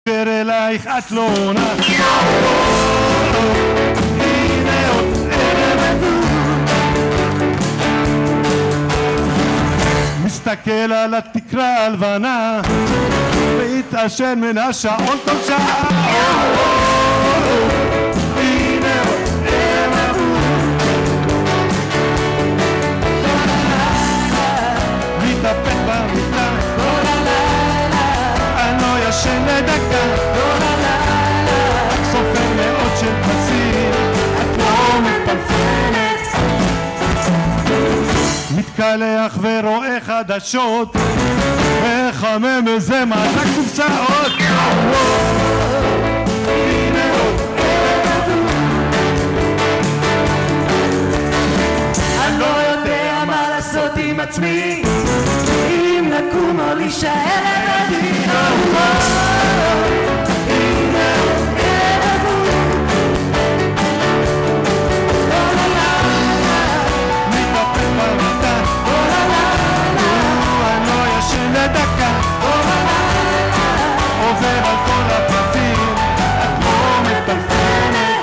אלייך את לא עונה. הנה עוד ערב מסתכל על התקרה הלבנה והתעשן מן השעון כל שעה. הנה עוד ערב מתאפק במיטה כל הלילה, אני לא ישן לדקה כל הלילה, סופר מאות של פסים, את לא מטלפנת, מתקלח ורואה חדשות מחמם איזה מענק קופסאות. הנה עוד ערב אני לא יודע מה לעשות עם עצמי, אם לקום או להישאר לבדי. הנה עוד ערב כל הלילה, מתאפק במיטה כל הלילה, אני לא ישן לדקה כל הלילה, עובר על כל הפרטים, את לא מטלפנת.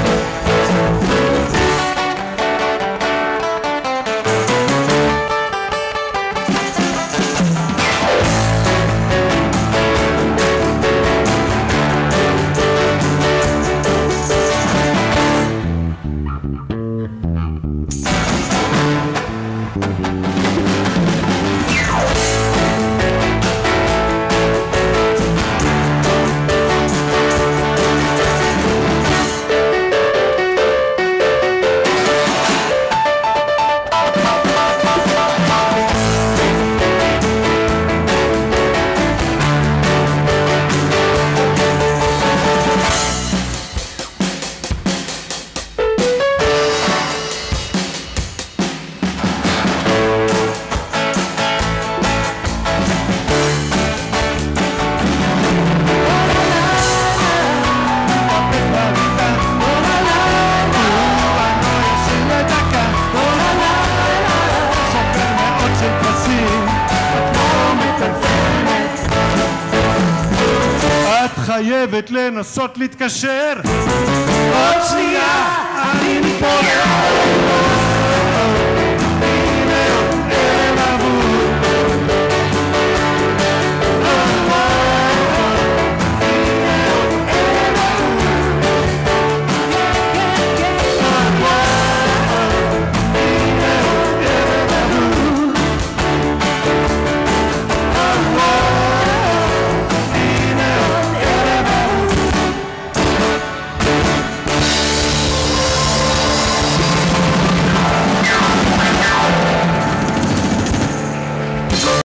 חייבת לנסות להתקשר, עוד שנייה אני מתפורר.